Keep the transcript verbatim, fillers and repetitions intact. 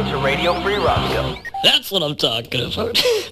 to Radio Free Rockville. That's what I'm talking about.